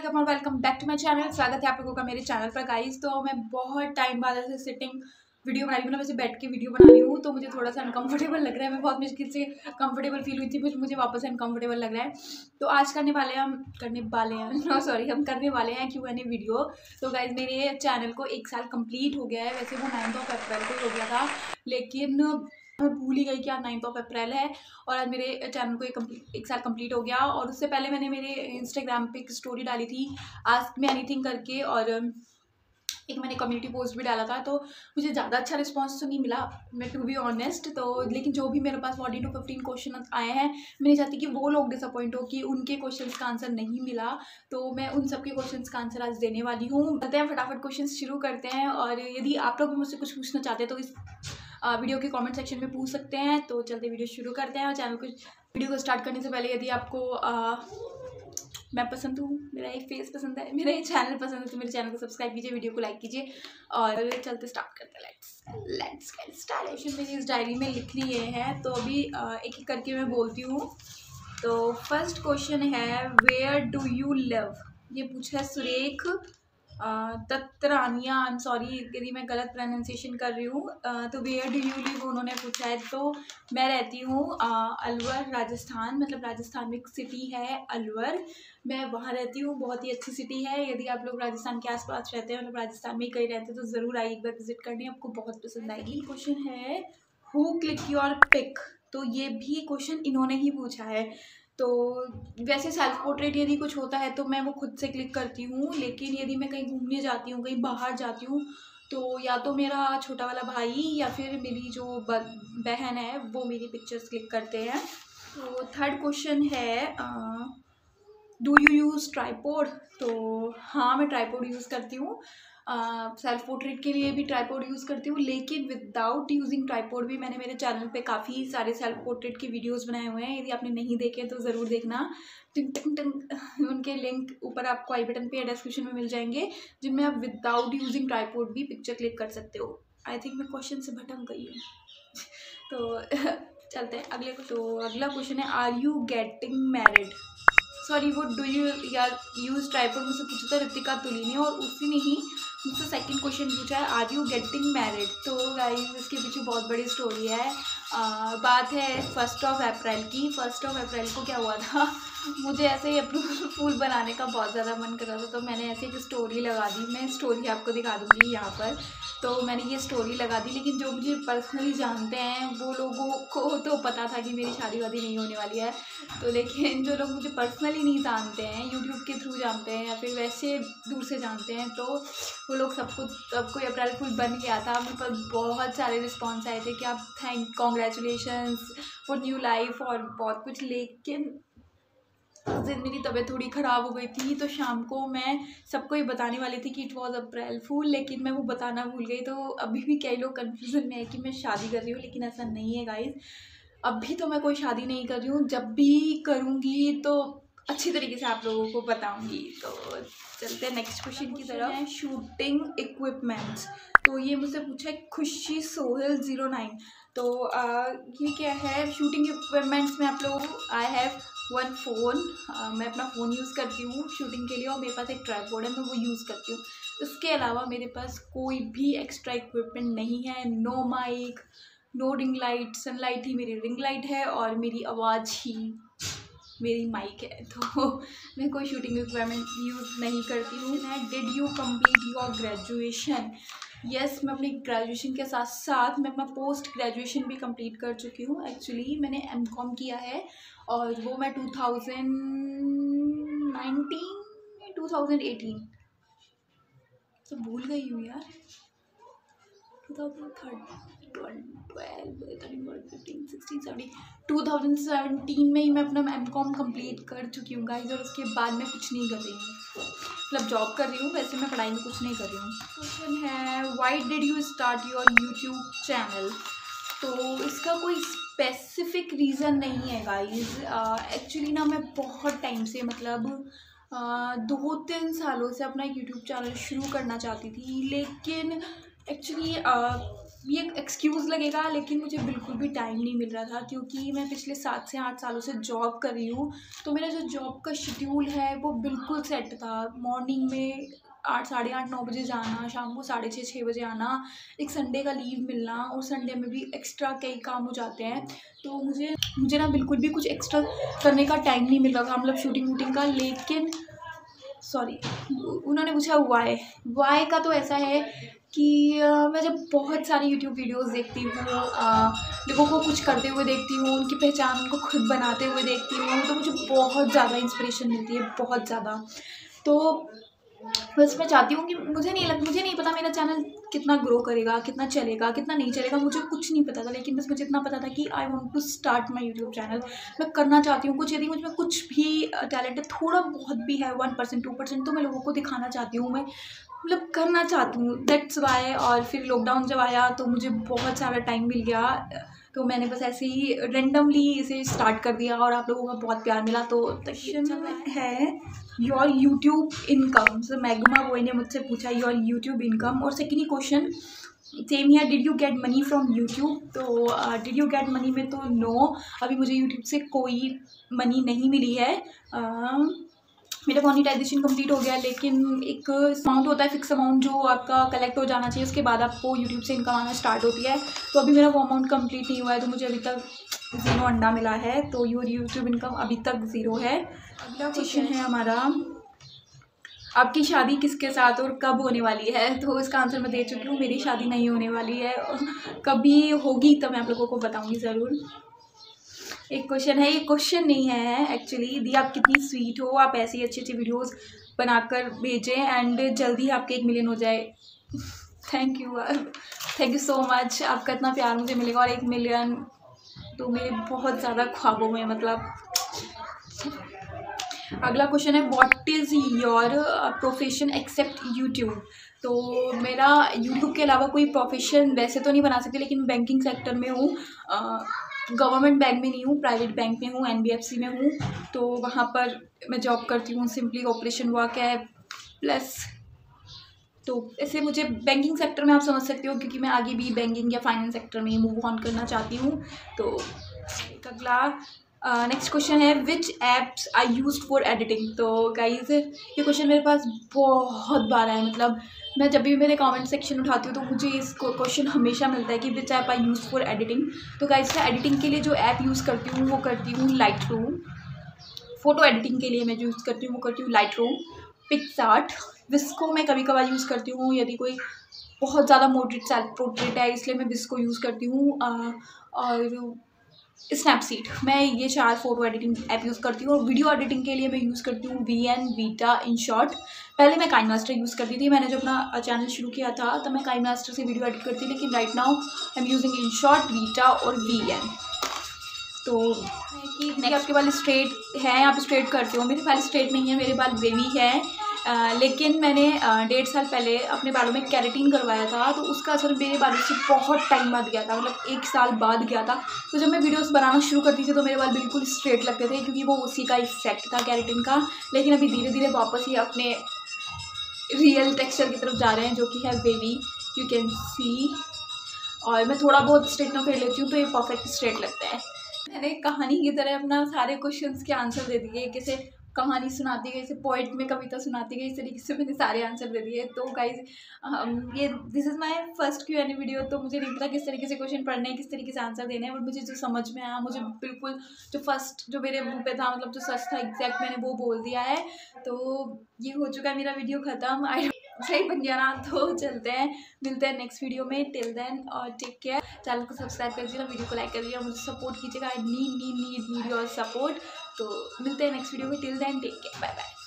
Welcome और welcome back to my channel. स्वागत है आप लोगों का मेरे चैनल पर गाइस। तो मैं बहुत टाइम बाद ऐसे सिटिंग वीडियो बना रही हूँ, मतलब वैसे बैठ के वीडियो बना रही हूँ, तो मुझे थोड़ा सा अनकंफर्टेबल लग रहा है। मैं बहुत मुश्किल से कंफर्टेबल फील हुई थी, फिर मुझे वापस से अनकंफर्टेबल लग रहा है। तो आज करने वाले हैं हम करने वाले हैं Q&A वीडियो। तो गाइज मेरे चैनल को 1 साल कंप्लीट हो गया है। वैसे वो 9 अप्रैल को हो गया था, लेकिन मैं भूल ही गई कि आज 9 अप्रैल है और आज मेरे चैनल को 1 साल कंप्लीट हो गया। और उससे पहले मैंने मेरे इंस्टाग्राम पे एक स्टोरी डाली थी आस्क मी एनीथिंग करके, और एक मैंने कम्युनिटी पोस्ट भी डाला था। तो मुझे ज़्यादा अच्छा रिस्पांस तो नहीं मिला, मैं टू बी ऑनेस्ट। तो लेकिन जो भी मेरे पास 14 to 15 क्वेश्चन आए हैं, मैं नहीं चाहती कि वो लोग डिसअपॉइंट हो कि उनके क्वेश्चन का आंसर नहीं मिला। तो मैं उन सबके क्वेश्चन का आंसर आज देने वाली हूँ। चलते हैं फटाफट क्वेश्चन शुरू करते हैं। और यदि आप लोग भी मुझसे कुछ पूछना चाहते हैं तो इस वीडियो के कमेंट सेक्शन में पूछ सकते हैं। तो चलते वीडियो शुरू करते हैं। और चैनल को वीडियो को स्टार्ट करने से पहले यदि आपको मैं पसंद हूँ, मेरा एक फेस पसंद है, मेरा ये चैनल पसंद है, तो मेरे चैनल को सब्सक्राइब कीजिए, वीडियो को लाइक कीजिए। और चलते स्टार्ट करते हैं। Let's get started. मेरी इस डायरी में लिख लिए हैं, तो अभी एक एक करके मैं बोलती हूँ। तो फर्स्ट क्वेश्चन है वेयर डू यू लिव। ये पूछा है सुरेख तत्रानिया। आई एम सॉरी यदि मैं गलत प्रोनाउंसिएशन कर रही हूँ। तो वेयर डू यू लिव उन्होंने पूछा है। तो मैं रहती हूँ अलवर राजस्थान, मतलब राजस्थान में एक सिटी है अलवर, मैं वहाँ रहती हूँ। बहुत ही अच्छी सिटी है। यदि आप लोग राजस्थान के आसपास रहते हैं, मतलब राजस्थान में ही कहीं रहते हैं, तो ज़रूर आइए एक बार विजिट करने, आपको बहुत पसंद आएगी। क्वेश्चन है हु क्लिक योर पिक। तो ये भी क्वेश्चन इन्होंने ही पूछा है। तो वैसे सेल्फ पोर्ट्रेट यदि कुछ होता है तो मैं वो खुद से क्लिक करती हूँ, लेकिन यदि मैं कहीं घूमने जाती हूँ, कहीं बाहर जाती हूँ, तो या तो मेरा छोटा वाला भाई या फिर मेरी जो बहन है वो मेरी पिक्चर्स क्लिक करते हैं। तो थर्ड क्वेश्चन है डू यू यूज़ ट्राईपोड। तो हाँ, मैं ट्राईपोड यूज़ करती हूँ। सेल्फ पोर्ट्रेट के लिए भी ट्राईपोड यूज़ करती हूँ, लेकिन विदाउट यूजिंग ट्राईपोड भी मैंने मेरे चैनल पे काफ़ी सारे सेल्फ पोर्ट्रेट के वीडियोस बनाए हुए हैं। यदि आपने नहीं देखे तो ज़रूर देखना। टिंग टिंग टिंग उनके लिंक ऊपर आपको आई बटन पे या डिस्क्रिप्शन में मिल जाएंगे, जिनमें आप विदाउट यूजिंग ट्राईपोड भी पिक्चर क्लिक कर सकते हो। आई थिंक मैं क्वेश्चन से भटक गई हूँ। तो चलते हैं अगले को। तो अगला क्वेश्चन है are you getting married. Sorry, वो डू यू यार यूज ट्राईपोड मुझसे पूछा था रितिका तुली ने, और उसी ने ही मुझसे सेकंड क्वेश्चन पूछा है आर यू गेटिंग मैरिड। तो गाइस इसके पीछे बहुत बड़ी स्टोरी है। बात है 1 अप्रैल की। 1 अप्रैल को क्या हुआ था, मुझे ऐसे ही अप्रूवल फूल बनाने का बहुत ज़्यादा मन कर रहा था, तो मैंने ऐसे एक स्टोरी लगा दी। मैं स्टोरी आपको दिखा दूँगी यहाँ पर। तो मैंने ये स्टोरी लगा दी, लेकिन जो मुझे पर्सनली जानते हैं वो लोगों को तो पता था कि मेरी शादी वादी नहीं होने वाली है। तो लेकिन जो लोग मुझे पर्सनली नहीं जानते हैं, यूट्यूब के थ्रू जानते हैं या फिर वैसे दूर से जानते हैं, तो वो लोग सबको अप्रैल फूल बन गया था। मेरे पास बहुत सारे रिस्पॉन्स आए थे कि आप कॉन्ग्रेचुलेशंस फॉर न्यू लाइफ और बहुत कुछ। लेकिन उस दिन मेरी तबीयत थोड़ी ख़राब हो गई थी, तो शाम को मैं सबको ये बताने वाली थी कि इट वॉज अप्रैल फूल, लेकिन मैं वो बताना भूल गई। तो अभी भी कई लोग कन्फ्यूज़न में है कि मैं शादी कर रही हूँ, लेकिन ऐसा नहीं है गाइज। अभी तो मैं कोई शादी नहीं कर रही हूँ, जब भी करूँगी तो अच्छी तरीके से आप लोगों को बताऊँगी। तो चलते हैं नेक्स्ट क्वेश्चन की तरफ। Shooting equipments. तो ये मुझसे पूछा है खुशी सोहेल 09। तो ये क्या है शूटिंग इक्विपमेंट्स में आप लोग आई हैव 1 फ़ोन। मैं अपना फ़ोन यूज़ करती हूँ शूटिंग के लिए, और मेरे पास एक ट्राइपॉड है, मैं वो यूज़ करती हूँ। इसके अलावा मेरे पास कोई भी एक्स्ट्रा इक्विपमेंट नहीं है। No mic, no ring light. Sunlight ही मेरी रिंग लाइट है और मेरी आवाज़ ही मेरी माइक है। तो मैं कोई शूटिंग इक्विपमेंट यूज़ नहीं करती हूँ। Did you complete your graduation. Yes, मैं अपनी ग्रेजुएशन के साथ साथ मैं अपना पोस्ट ग्रेजुएशन भी कंप्लीट कर चुकी हूँ। एक्चुअली मैंने एमकॉम किया है, और वो मैं 2019 2018 तो भूल गई हूँ यार। 2017 में ही मैं अपना एमकॉम कंप्लीट कर चुकी हूँ गाइस, और उसके बाद मैं कुछ नहीं कर रही हूँ, मतलब जॉब कर रही हूँ, वैसे मैं पढ़ाई में कुछ नहीं कर रही हूँ। क्वेश्चन है why did you start your YouTube channel. तो इसका कोई स्पेसिफिक रीज़न नहीं है गाइस। एक्चुअली ना मैं बहुत टाइम से, मतलब 2-3 सालों से अपना यूट्यूब चैनल शुरू करना चाहती थी, लेकिन एक्चुअली ये एक्सक्यूज़ लगेगा, लेकिन मुझे बिल्कुल भी टाइम नहीं मिल रहा था क्योंकि मैं पिछले 7 से 8 सालों से जॉब कर रही हूँ। तो मेरा जो जॉब का शेड्यूल है वो बिल्कुल सेट था। मॉर्निंग में 8, साढ़े 8, 9 बजे जाना, शाम को 6:30, 6 बजे आना, एक संडे का लीव मिलना, और संडे में भी एक्स्ट्रा कई काम हो जाते हैं। तो मुझे ना बिल्कुल भी कुछ एक्स्ट्रा करने का टाइम नहीं मिल रहा था, मतलब शूटिंग वूटिंग का। लेकिन सॉरी, उन्होंने पूछा वाई का। तो ऐसा है कि मैं जब बहुत सारी यूट्यूब वीडियोस देखती हूँ, लोगों को कुछ करते हुए देखती हूँ, उनकी पहचान उनको खुद बनाते हुए देखती हूँ, तो मुझे बहुत ज़्यादा इंस्पिरेशन मिलती है, बहुत ज़्यादा। तो बस मैं चाहती हूँ कि मुझे नहीं पता मेरा चैनल कितना ग्रो करेगा, कितना चलेगा, कितना नहीं चलेगा, मुझे कुछ नहीं पता था। लेकिन बस मुझे इतना पता था कि I want to start my YouTube channel. मैं करना चाहती हूँ कुछ। यदि मुझ में कुछ भी टैलेंट है, थोड़ा बहुत भी है, 1%, 2%, तो मैं लोगों को दिखाना चाहती हूँ, मैं मतलब करना चाहती हूँ, दैट्स वाई। और फिर लॉकडाउन जब आया तो मुझे बहुत सारा टाइम मिल गया, तो मैंने बस ऐसे ही रेंडमली इसे स्टार्ट कर दिया और आप लोगों का बहुत प्यार मिला। तो क्वेश्चन है your YouTube income. So Magma boy ने मुझसे पूछा योर यूट्यूब इनकम। और सेकेंड क्वेश्चन सेम ही है, did you get money from YouTube. तो डिड यू गेट मनी में तो नो, अभी मुझे यूट्यूब से कोई मनी नहीं मिली है। मेरा मोनेटाइजेशन कंप्लीट हो गया, लेकिन एक अमाउंट होता है, फिक्स अमाउंट जो आपका कलेक्ट हो जाना चाहिए, उसके बाद आपको यूट्यूब से इनकम आना स्टार्ट होती है। तो अभी मेरा वो अमाउंट कंप्लीट नहीं हुआ है, तो मुझे अभी तक 0 अंडा मिला है। तो योर यूट्यूब इनकम अभी तक 0 है। अगला क्वेश्चन है हमारा, आपकी शादी किसके साथ और कब होने वाली है। तो इसका आंसर मैं दे चुकी हूँ, मेरी शादी नहीं होने वाली है, कभी होगी तो मैं आप लोगों को बताऊँगी ज़रूर। एक क्वेश्चन है, ये क्वेश्चन नहीं है एक्चुअली, दी आप कितनी स्वीट हो, आप ऐसी अच्छी अच्छी वीडियोस बनाकर भेजें एंड जल्दी आपके 1 मिलियन हो जाए। Thank you so much. आपका इतना प्यार मुझे मिलेगा, और 1 मिलियन तो मेरे बहुत ज़्यादा ख्वाबों में, मतलब। अगला क्वेश्चन है, what is your profession except YouTube. तो मेरा यूट्यूब के अलावा कोई प्रोफेशन वैसे तो नहीं बना सकती, लेकिन बैंकिंग सेक्टर में हूँ। गवर्नमेंट बैंक में नहीं हूँ, प्राइवेट बैंक में हूँ, NBFC में हूँ। तो वहाँ पर मैं जॉब करती हूँ, सिंपली ऑपरेशन वर्क है प्लस। तो ऐसे मुझे बैंकिंग सेक्टर में आप समझ सकते हो, क्योंकि मैं आगे भी बैंकिंग या फाइनेंस सेक्टर में मूव ऑन करना चाहती हूँ। तो अगला नेक्स्ट क्वेश्चन है, which apps I use for editing. तो गाइज ये क्वेश्चन मेरे पास बहुत बार है, मतलब मैं जब भी मेरे कमेंट सेक्शन उठाती हूँ तो मुझे इस क्वेश्चन हमेशा मिलता है कि which app I use for editing. तो गाइज मैं एडिटिंग के लिए जो ऐप यूज़ करती हूँ वो करती हूँ लाइटरूम। फ़ोटो एडिटिंग के लिए मैं जो यूज़ करती हूँ वो करती हूँ लाइटरूम, पिक्सआर्ट, विस्को मैं कभी कभार यूज़ करती हूँ यदि कोई बहुत ज़्यादा मोटिवेट सेल्फ पोर्ट्रेट है, इसलिए मैं विस्को यूज़ करती हूँ। और स्नैपसीड, मैं ये 4 फोटो एडिटिंग ऐप यूज़ करती हूँ। और वीडियो एडिटिंग के लिए मैं यूज़ करती हूँ VN, वीटा, InShot। पहले मैं काइनमास्टर यूज़ करती थी, मैंने जब अपना चैनल शुरू किया था तब मैं काइनमास्टर से वीडियो एडिट करती थी, लेकिन right now I am using InShot, VITA और VN। तो कि आपके बाल स्ट्रेट हैं, आप स्ट्रेट करते हो, मेरे बाल स्ट्रेट नहीं है, मेरे बाल वेवी है। लेकिन मैंने 1.5 साल पहले अपने बालों में केराटिन करवाया था, तो उसका असर मेरे बालों से बहुत टाइम बाद गया था, मतलब 1 साल बाद गया था। तो जब मैं वीडियोस बनाना शुरू करती थी तो मेरे बाल बिल्कुल स्ट्रेट लगते थे, क्योंकि वो उसी का इफेक्ट था केराटिन का। लेकिन अभी धीरे धीरे वापस ही अपने रियल टेक्सचर की तरफ जा रहे हैं, जो कि है वेवी, यू कैन सी। और मैं थोड़ा बहुत स्ट्रेटनर कर लेती हूँ तो ये परफेक्ट स्ट्रेट लगता है। मैंने कहानी की तरह अपना सारे क्वेश्चंस के आंसर दे दिए, कैसे कहानी सुनाती गई, जैसे पोइट में कविता सुनाती गई, इस तरीके से मैंने सारे आंसर दे दिए। तो गाइज ये this is my first Q&A video, तो मुझे नहीं पता किस तरीके से क्वेश्चन पढ़ने हैं, किस तरीके से आंसर देने हैं, बट मुझे जो समझ में आया, मुझे बिल्कुल जो मेरे मुँह पे था, मतलब जो सच था एग्जैक्ट, मैंने वो बोल दिया है। तो ये हो चुका है मेरा वीडियो ख़त्म। सही बन गया ना, तो चलते हैं, मिलते हैं नेक्स्ट वीडियो में। टिल देन और टेक केयर। चैनल को सब्सक्राइब कर दीजिएगा, वीडियो को लाइक कर दीजिएगा, मुझे सपोर्ट कीजिएगा। I need your support. तो मिलते हैं नेक्स्ट वीडियो में। Till then take care, bye bye.